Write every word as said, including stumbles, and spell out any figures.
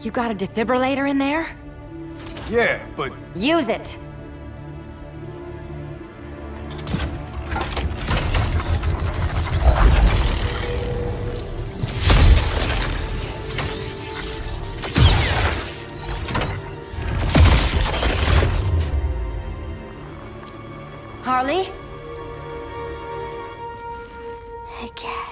You got a defibrillator in there? Yeah, but... Use it! Harley? Again.